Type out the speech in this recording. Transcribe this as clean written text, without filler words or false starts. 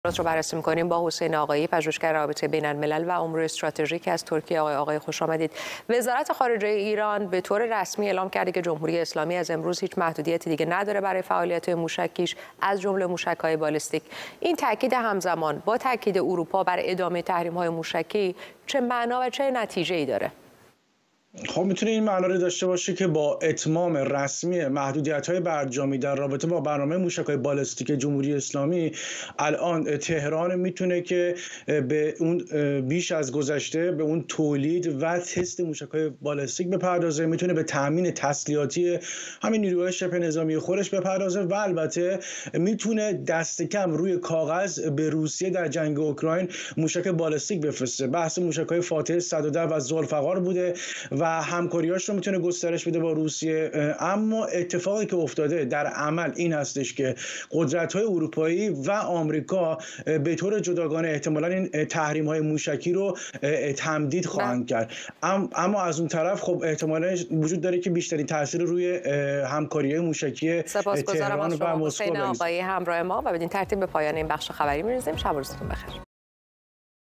رو بررسی می‌کنیم با حسین آقایی، پژوهشگر رابطه بین‌الملل و امور استراتژیک از ترکیه. آقای خوش آمدید. وزارت خارجه ایران به طور رسمی اعلام کرده که جمهوری اسلامی از امروز هیچ محدودیتی دیگه نداره برای فعالیت موشکیش، از جمله موشک‌های بالستیک. این تاکید همزمان با تاکید اروپا بر ادامه تحریم‌های موشکی چه معنا و چه نتیجه‌ای داره؟ خب میتونه این معنا رو داشته باشه که با اتمام رسمی محدودیت‌های برجامی در رابطه با برنامه موشک‌های بالستیک جمهوری اسلامی، الان تهران میتونه که به اون بیش از گذشته به اون تولید و تست موشک‌های بالستیک بپردازه، میتونه به تامین تسلیحاتی همین نیروهای شبه نظامی خودش بپردازه و البته میتونه دست کم روی کاغذ به روسیه در جنگ اوکراین موشک بالستیک بفرسته. بحث موشک‌های فاتح 110 و ذوالفقار بوده و همکاریاش رو میتونه گسترش بده با روسیه. اما اتفاقی که افتاده در عمل این هستش که قدرت‌های اروپایی و آمریکا به طور جداگانه احتمالاً این تحریم‌های موشکی رو تمدید خواهند کرد. اما از اون طرف خب احتمالاً وجود داره که بیشترین تاثیر روی همکاری‌های موشکی تهران و مسکو حسین آقایی همراه ما و بدین ترتیب به پایان این بخش خبری می‌رسیم. شب و روزتون بخیر.